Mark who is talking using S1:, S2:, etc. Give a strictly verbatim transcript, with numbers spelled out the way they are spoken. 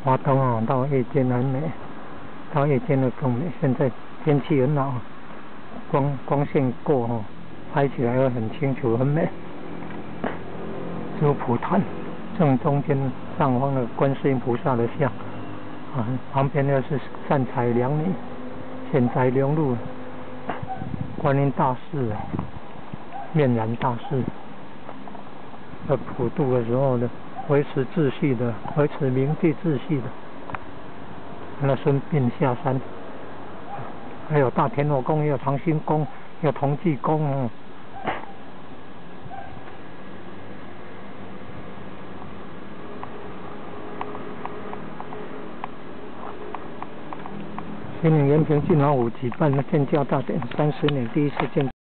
S1: 花东啊，到夜间很美，到夜间的更美。现在天气很好，光光线够哦，拍起来会很清楚，很美。有蒲团，正中间上方的观世音菩萨的像，啊，旁边的是善财良女，显财良露，观音大士，面燃大士。在普渡的时候呢，维持秩序的，维持明地秩序的。那顺便下山，还有大田螺宫，也有长兴宫，有同济宫哦。今年延平郡王府举办的建教大典，三十年第一次建。